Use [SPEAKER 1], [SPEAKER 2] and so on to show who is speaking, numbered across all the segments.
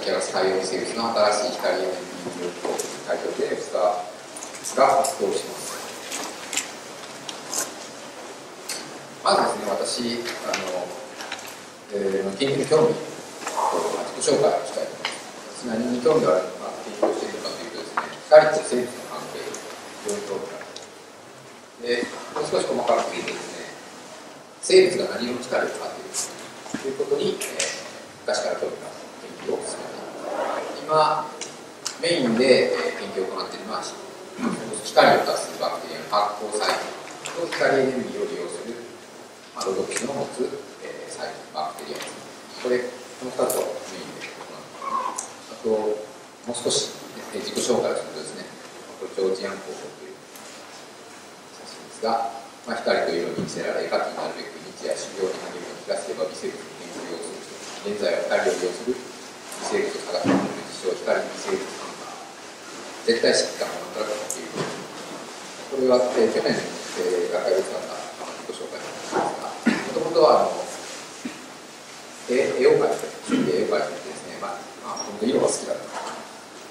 [SPEAKER 1] き上がす太陽微生物の新しい光エネルギー量というタイトルで2日が発表します。まずですね、私、研究に興味自己紹介をしたいと思います。何に興味があるのか、研究をしているのかというとですね、光と生物の関係、非常に興味がある。で、もう少し細かく言うとですね、生物が何色の光を使っているかということに、昔から興味がある研究を進めています。今、メインで研究を行っているのは、光を出すバクテリアの発光細菌と光エネルギーを利用するロドプシンを持つ細菌、バクテリアです。この2つをメインで行っています。あと、もう少し自己紹介をするとですね、これジョージアン光法という写真ですが、光と色に見せられ、絵描きになるべく日夜修行に励みを聞かせれば微生物の研究をする人、現在は光を利用する微生物を探している自称光微生物ハンター、絶対疾患を働くという、これは去年、学会で使ったご紹介なんですが、もともとは絵を描いて、趣味で絵を描いてですね、本当に色が好きだった。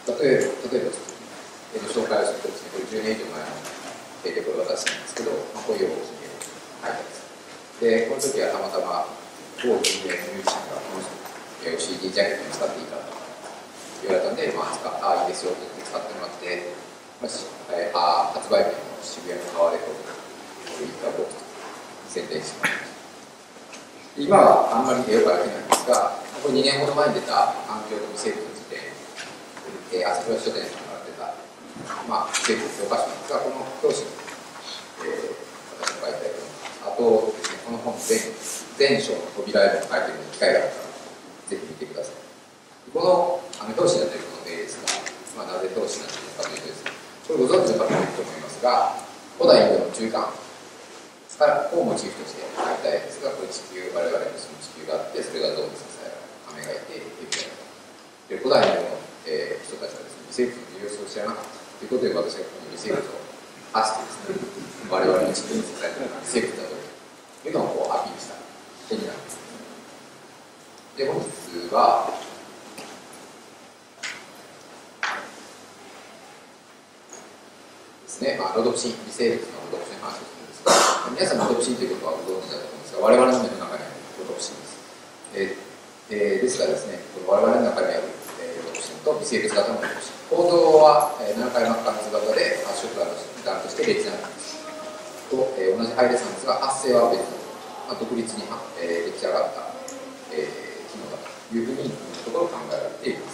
[SPEAKER 1] 例えば、絵の紹介をするとですね、これ10年以上前の絵でこれ私なんですけど、こういう絵を描いたんです。で、この時はたまたま、某有名ミュージシャンがこの絵を CD ジャケットに使っていたと言われたんで、いいですよって使ってもらって、発売日の渋谷の川レコードといった某宣伝してもらいました。今はあんまり絵を描いてないんですが、これ2年ほど前に出た環境と微生物について、朝倉書店さんから出た、微生物教科書なんですが、この表紙に、私も書いてあります。あとですね、この本全章の扉絵も書いているので、機会があったらぜひ見てください。この表紙になっているこの絵ですが、なぜ表紙になっているのかというとですね、これご存知の方もいると思いますが、古代インドの中間をモチーフとして描いた絵ですが、これ地球、我々のその地球があって、それがどうに支えられる、亀がいて、蛇がいて。で、古代の、人たちはですね、微生物の重要性を知らなかったということで、私がこの微生物を発してですね、我々の地球に支えられる微生物だというのをアピールした絵になります。で、本日は、ですね、ロドプシン、微生物のロドプシンの話をするんですが、皆さんロドプシンということはご存知だと思うんですが、我々の目の中にあるロドプシンです。ですがですね、我々の中にあるロドプシンと微生物型のロドプシン、構造は7回膜間型で発色が段として別なのです。と同じ配列なんですが、発生は別の、独立に出来上がった機能だというふうにところ考えられています。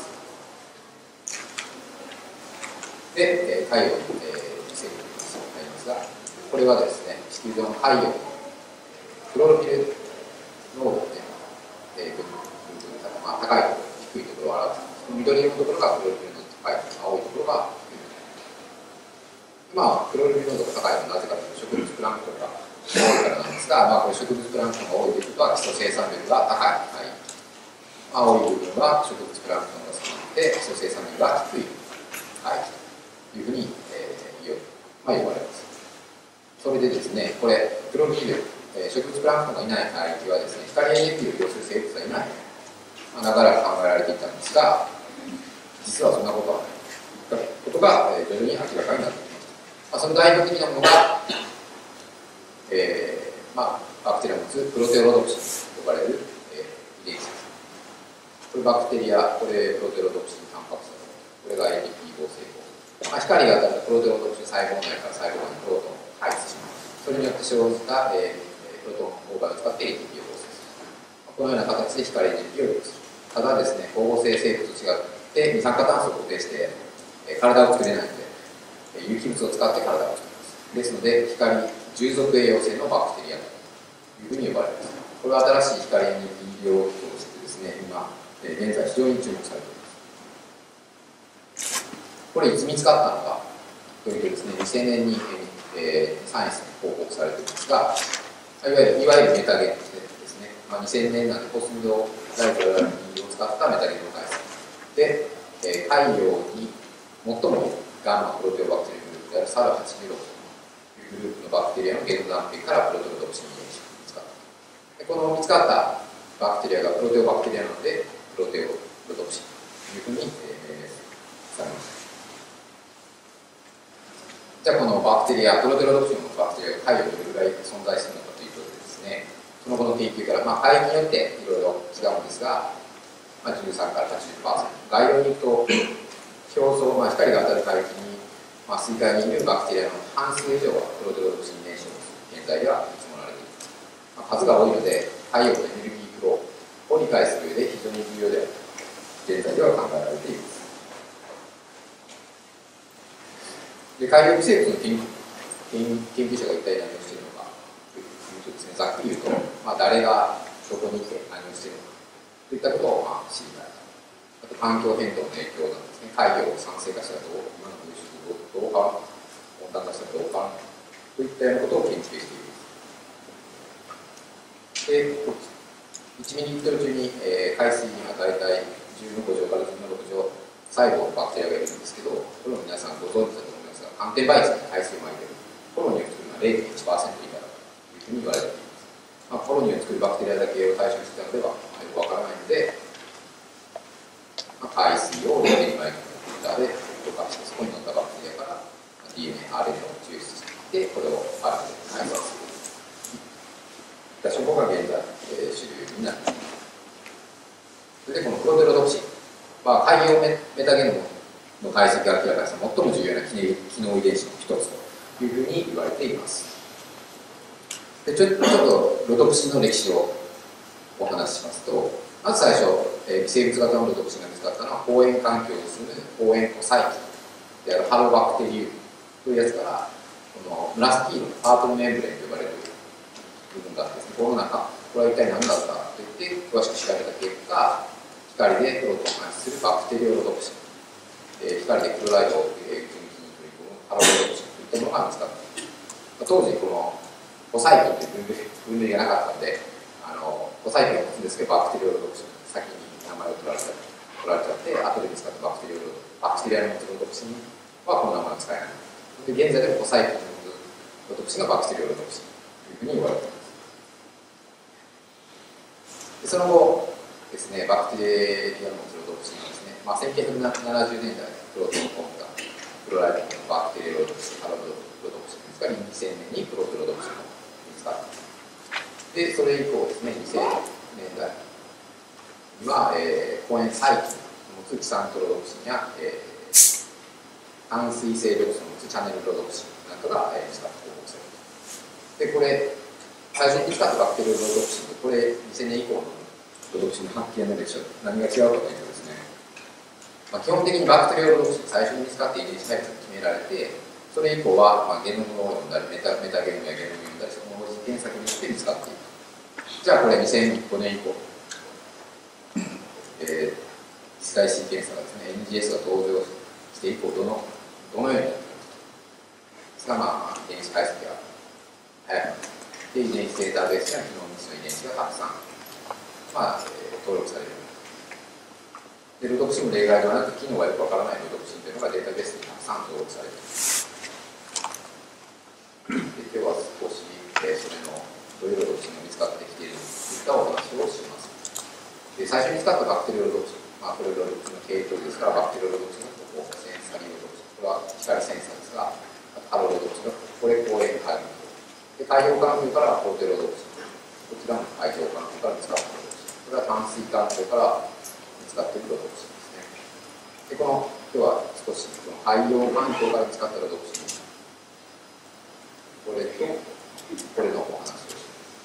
[SPEAKER 1] で、太陽の微生物になりますが、これはですね、地球上の太陽のクロロフィル濃度で、高いところ、低いところを表す。緑色のところがクロロフィル濃度が高い、青いところが低い。クロロフィル濃度が高いのはなぜかというと、植物プランクトンが多いからなんですが、これ植物プランクトンが多いということは、基礎生産力が高い。青い部分は植物プランクトンが少なくて、基礎生産力が低い。というふうに、呼ばれます。それでですね、これ、クロロフィル、植物プランクトンがいない海域はですね、光エネルギーを利用する生物はいない。長らく考えられていたんですが、実はそんなことはない。ことが徐々に明らかになってきました。その代表的なものが、バクテリアを持つプロテオロドプシンと呼ばれる遺伝子です。これバクテリア、これプロテオロドプシンタンパク質、これが ATP 合成光。光が当たるとプロテオロドプシン細胞内から細胞にプロトンを排出します。それによって生じた、プロトン勾配を使って ATP を合成する。このような形で光エネルギーを利用する。ただですね、光合成生物と違って二酸化炭素を固定して、体を作れないので、有機物を使って体を作ります。ですので、従属栄養性のバクテリアというふうに呼ばれます。これは新しい光エネルギー療法としてですね、今、現在非常に注目されています。これいつ見つかったのかというとですね、2000年に、サイエンスに報告されていますが、いわゆるメタゲンですね、2000年なんでコスミドライトラルミンを使ったメタゲンの解析で、太陽に最もガンマプロテオバクテリアグループであるサル86というグループのバクテリアのゲノ断片からプロテオロドプシン遺伝子が見つかった。この見つかったバクテリアがプロテオバクテリアなので、プロテオロドプシンいうふうに、されました。じゃあこのバクテリア、プロテロドプシンのバクテリアが太陽にどれぐらい存在するのかということでですね、その後の研究から、海域によっていろいろ違うんですが、13から 80%、概要に行くと、表層、光が当たる海域に、水界にいるバクテリアの半数以上はプロテロドプシン燃焼物、現在では見積もられています。数が多いので、太陽のエネルギーフローを理解する上で非常に重要であると、現在では考えられています。で、海洋微生物の研究者が一体何をしているのかというとですね、ざっくり言うと、誰がどこにいて何をしているのかといったことを知りたい。あと環境変動の影響なんですね。海洋を酸性化したらどう、今の物質とどう変わるのか、温暖化したらどう変わるのかといったようなことを研究しています。で、1ミリリットル中に、海水には大体10の5乗から10の6乗細胞のバクテリアがいるんですけど、これも皆さんご存知だと思いますが、寒天媒質に海水をまいているコロニーを作るのは 0.1% 以下だというふうに言われています。コロニーを作るバクテリアだけを対象にしていたのではよくわからないので、海水を電気マイクロコンピューターで溶かして、そこに乗ったバクテリアから DNA、RNA を抽出して、これを新たに改造する。そこが現在、主流になっています。それでこのプロテロドプシン、海洋メタゲノムの解析が明らかにした最も重要な機能遺伝子の一つというふうに言われています。でちょっとロドプシンの歴史をお話ししますと、まず最初、微生物型のロドプシンが見つかったのは、光塩環境に住む光塩湖細菌であるハロバクテリウムというやつから、この紫色のパープルメンブレンと呼ばれる部分があってですね、この中、これは一体何だったかといって詳しく調べた結果、光でプロトンを排出するバクテリオロドプシン、光でクロライドを分泌に取り込むハロロドプシンといったものが見つかった。当時このコサイ菌という分類がなかったので、コサイ菌を持つんですけど、バクテリオロドプシン先に名前を取られちゃって後で見つかったバクテリアの持つロドプシンはこの名前を使えない。で現在でもコサイ菌の持つロドプシンがバクテリオロドプシンというふうに言われています。でその後ですね、バクテリアの持つロドプシンはですね、1970年代プロトンを込めたクロライドのバクテリアロドプシン、ハロロドプシンですが、2000年にプロテロドプシンが見つかった。で、それ以降ですね、2000年代には、光塩細菌の持つキサントロドプシンや、淡水性毒素の持つチャネルロドプシンなんかが、見つかって報告されています。で、これ、最初に見つかったバクテリアロドプシンと、これ、2000年以降のロドプシンの発見の歴史は何が違うかというとですね、基本的にバクテリアロドプシン最初に見つかって遺伝子配列が決められて、それ以降は、ゲノムを読んだりメタゲノムやゲノムを読んだりその後検索によって見つかっている。じゃあこれ2005年以降、次世代シーケンサーがですね、NGS が登場して以降どのようになっているかですが、遺伝子解析が早くなって遺伝子データベースや機能未知の遺伝子がたくさん、登録される。でロドプシンも例外ではなく、機能がよくわからないロドプシンというのがデータベースにたくさん登録されています。で今日は少し、それのどういうロドプシンが見つかってきているといったお話をします。で最初に見つかったバクテリオロドプシン、これロドプシンの系統ですから、バクテリオロドプシンのここ、センサリーロドプシン、これは光センサーですが、ハロロドプシンがこれ光塩環境で、海洋環境からプロテロドプシン、こちらも海洋環境から見つかったロドプシン、これは淡水環境から見つかっているロドプシンですね。で今日は少しこの海洋環境から見つかったロドプシン、これとこれのお話をし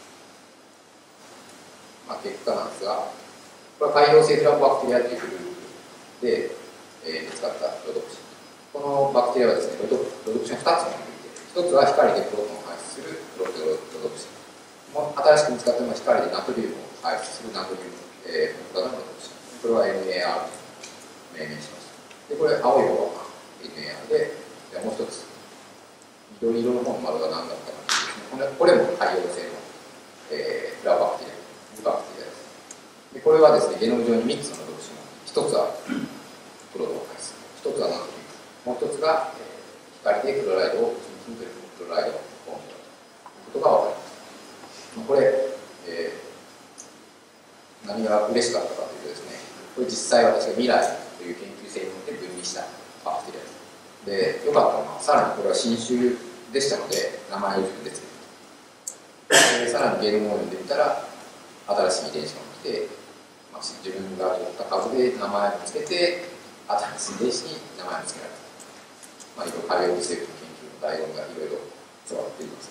[SPEAKER 1] ます。結果なんですが、これは海洋性フラボバクテリアというグループで、見つかったロドプシン。このバクテリアはですね、ロドプシンを2つ持っていて、1つは光でプロトンを排出するプロテロドプシン。新しく見つかったのは光でナトリウムを排出するナトリウム型のロドプシン。これは NAR と命名しました。で、これ青い方が NAR で、もう一つ、緑色の方の丸が何だったかというですね、これも海洋性の、フラバクテリア、バクテリアです。でこれはですね、ゲノム上に3つのロドプシンがあって、1つはプロトンを排出、1つはナトリウム、もう1つが、光でクロライドを純金というクロライドをフォームということが分かります。これ、何が嬉しかったかというとですね、これ実際私が未来といしたカプセルです。で、よかったのは、さらにこれは新種でしたので、名前を自分でつけて、でさらにゲノムを読んでみたら、新しい遺伝子が来て、自分が取った株で名前をつけて、新しい遺伝子に名前をつけられた。いろいろ海洋微生物の研究の醍醐味がいろいろ伝わっています。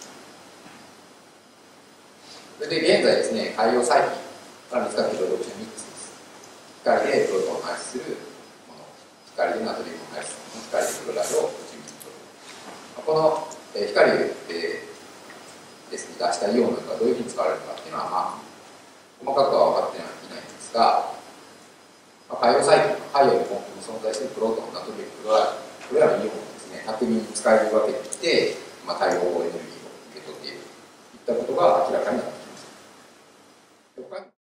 [SPEAKER 1] それで現在ですね、海洋細菌から見つかっている6種3つです。光でプロトンを排出するもの、光でナトリウムを排出するもの、光でクロライドを落ちるもの。この光でですね、出したイオンがどういうふうに使われるかっていうのは、細かくは分かってはいないんですが、海洋細菌の海洋に存在するプロトン、ナトリウム、クロライド、これらのイオンをですね、巧みに使い分けてきて、太陽光エネルギーを受け取っているといったことが明らかになってきました。